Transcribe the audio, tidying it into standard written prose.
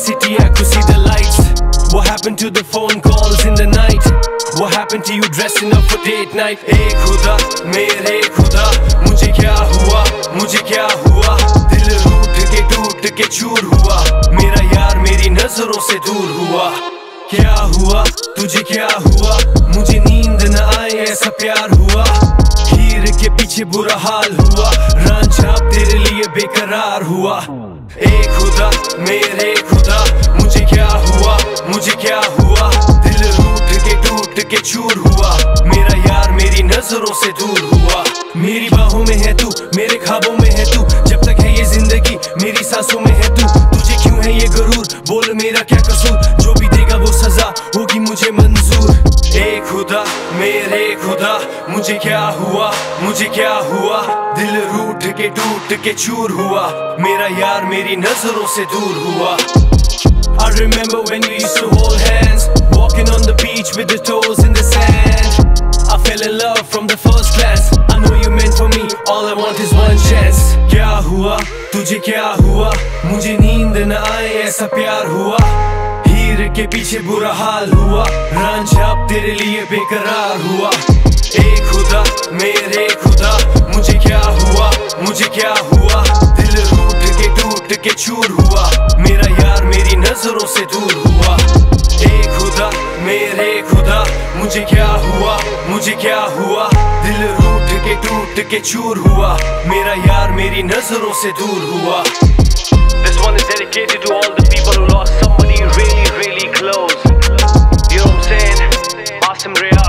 city, I could see the lights. What happened to the phone calls in the night? What happened to you dressing up for date night? ए खुदा मेरे खुदा, मुझे क्या हुआ, मुझे क्या हुआ? दिल रूठ के टूट के चूर हुआ, मेरा यार मेरी नजरों से दूर हुआ। क्या हुआ तुझे क्या हुआ? मुझे नींद न आए ऐसा प्यार हुआ। हीर के पीछे बुरा हाल हुआ, रांझा तेरे लिए बेकरार हुआ। ए खुदा मेरे खुदा, मुझे क्या हुआ, मुझे क्या हुआ? दिल रूठ के टूट के चूर हुआ, मेरा यार मेरी नजरों से दूर हुआ। मेरी बाहों में है तू, मेरे ख्वाबों में है तू, जब तक है ये जिंदगी मेरी सांसों में है तू। तुझे क्यों है ये गरूर, बोल मेरा क्या कसूर? जो भी देगा वो सजा होगी मुझे मंजूर। ए खुदा मेरे खुदा, मुझे क्या हुआ, मुझे क्या हुआ? दिल रूठ के टूट के चूर हुआ, मेरा यार मेरी नजरों से दूर हुआ। I remember when we used to hold hands, walking on the beach with the toes in the sand. I fell in love from the first glance. I know you meant for me, all I want is one chance. क्या हुआ तुझे क्या हुआ? मुझे नींद न आए ऐसा प्यार हुआ। हीर के पीछे बुरा हाल हुआ, रांझा तेरे लिए बेकरार हुआ। ए खुदा मेरे खुदा, मुझे क्या हुआ, मुझे क्या हुआ? दिल रूठ के टूट के चूर हुआ, मेरा यार मेरी नजरों से दूर हुआ। ए खुदा मेरे खुदा, मुझे क्या हुआ, मुझे क्या हुआ? दिल रूठ के टूट के चूर हुआ, मेरा यार मेरी नजरों से दूर हुआ। This one is dedicated to all the people who lost somebody really, really close. You know what I'm saying? ASIM RIAZ.